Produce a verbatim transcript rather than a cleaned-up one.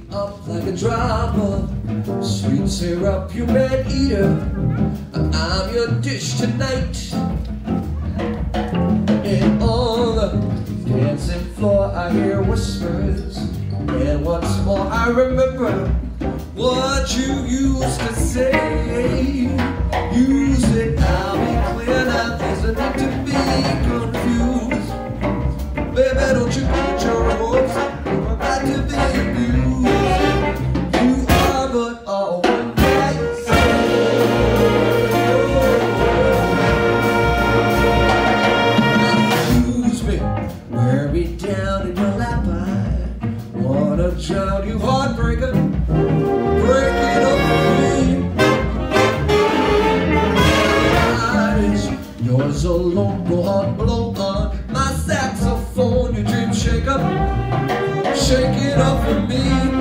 up like a drop of sweet syrup, you man eater. I'm your dish tonight. And on the dancing floor I hear whispers, and once more I remember what you used to say. Use it, I'll be clear now, there's a need to be confused. Baby, don't you put your hopes I'm about to be abused. You are but all one night stand. Excuse me, wear me down in your lap. I wanna drown you, heartbreaker. Break it up for me. Yours alone, go on, blow on my saxophone, your dream shake up, shake it up for me.